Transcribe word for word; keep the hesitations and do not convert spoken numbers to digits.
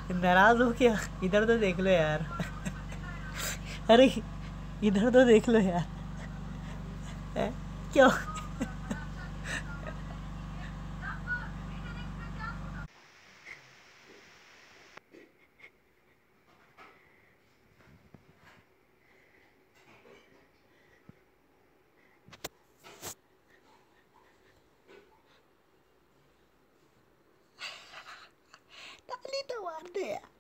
नाराज हो क्या? इधर तो देख लो यार। अरे इधर तो देख लो यार। हैं? क्यों? ताली तो मार दे यार।